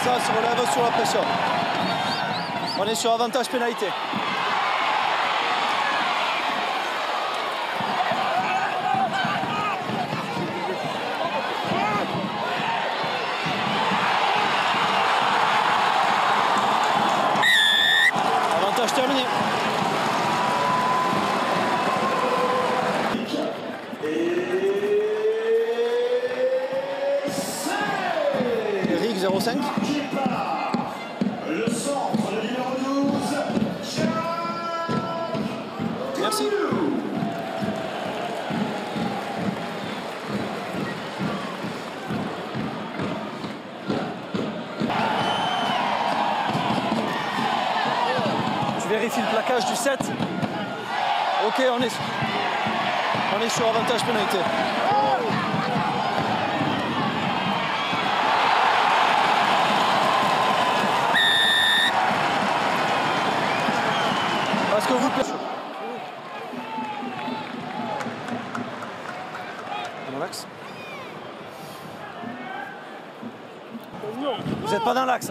ça se relève sous la pression. On est sur avantage pénalité. Avantage terminé. Eric 05. Le centre, le numéro 12. Merci. Tu vérifies le plaquage du 7. Ok, on est sur avantage pénalité. Parce que vous... Dans l'axe. Vous n'êtes pas dans l'axe.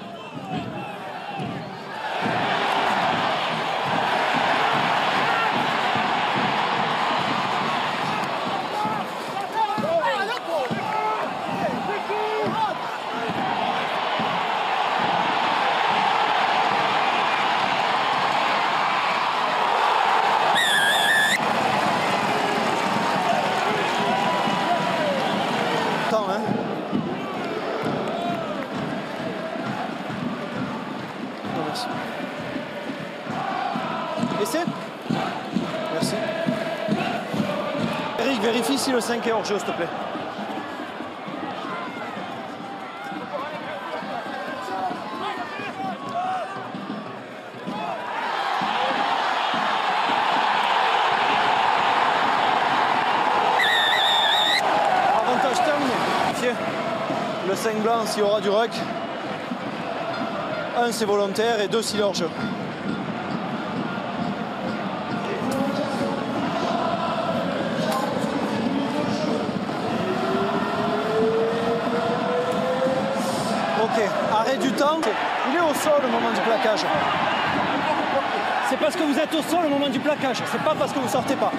Temps, hein. Non, merci. Essai. Merci. Eric, vérifie si le 5 est hors jeu, s'il te plaît. Avantage terminé. Le 5 blanc s'il y aura du ruck. 1 c'est volontaire et 2 s'il est hors jeu. Ok, arrêt du temps. Il est au sol au moment du plaquage. C'est parce que vous êtes au sol au moment du plaquage. C'est pas parce que vous sortez pas.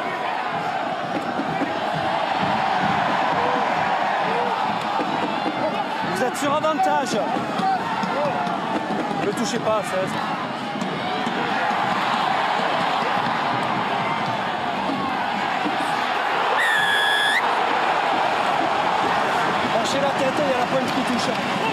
Vous êtes sur avantage. Ne touchez pas à 16. Lâchez la tête, il y a la pointe qui touche.